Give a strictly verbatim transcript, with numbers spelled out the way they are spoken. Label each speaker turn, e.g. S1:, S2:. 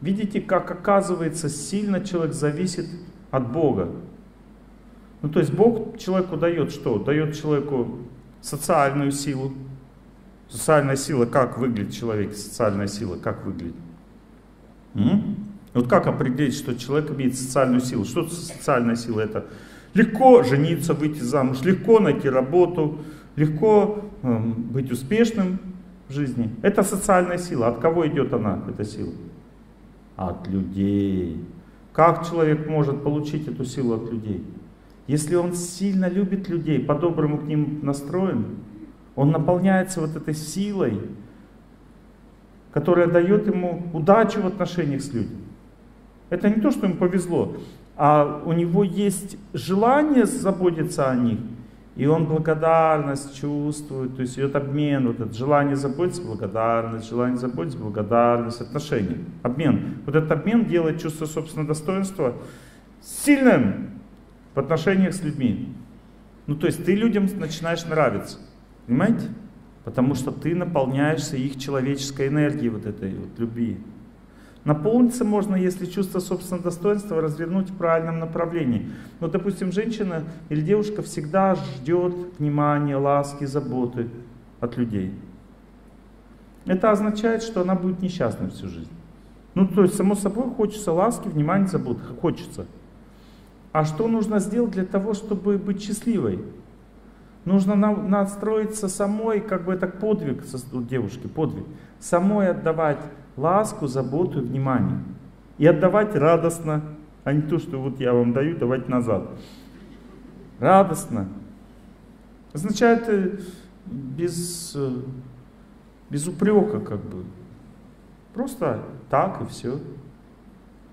S1: Видите, как оказывается сильно человек зависит от Бога. Ну то есть Бог человеку дает что? Дает человеку социальную силу. Социальная сила, как выглядит человек? Социальная сила, как выглядит? М? Вот как определить, что человек имеет социальную силу? Что это социальная сила? Это легко жениться, выйти замуж, легко найти работу, легко э, быть успешным в жизни. Это социальная сила. От кого идет она, эта сила? От людей. Как человек может получить эту силу от людей? Если он сильно любит людей, по-доброму к ним настроен, он наполняется вот этой силой, которая дает ему удачу в отношениях с людьми. Это не то, что ему повезло, а у него есть желание заботиться о них, и он благодарность чувствует, то есть идет обмен, вот это желание заботиться, благодарность, желание заботиться, благодарность, отношения, обмен. Вот этот обмен делает чувство собственного достоинства сильным в отношениях с людьми. Ну то есть ты людям начинаешь нравиться, понимаете? Потому что ты наполняешься их человеческой энергией, вот этой вот любви. Наполниться можно, если чувство собственного достоинства развернуть в правильном направлении. Ну, допустим, женщина или девушка всегда ждет внимания, ласки, заботы от людей. Это означает, что она будет несчастной всю жизнь. Ну, то есть, само собой, хочется ласки, внимания, заботы. Хочется. А что нужно сделать для того, чтобы быть счастливой? Нужно настроиться самой, как бы это подвиг у девушки, подвиг. Самой отдавать ласку, заботу и внимание. И отдавать радостно, а не то, что вот я вам даю, давать назад. Радостно. Означает без, без упрека, как бы. Просто так и все.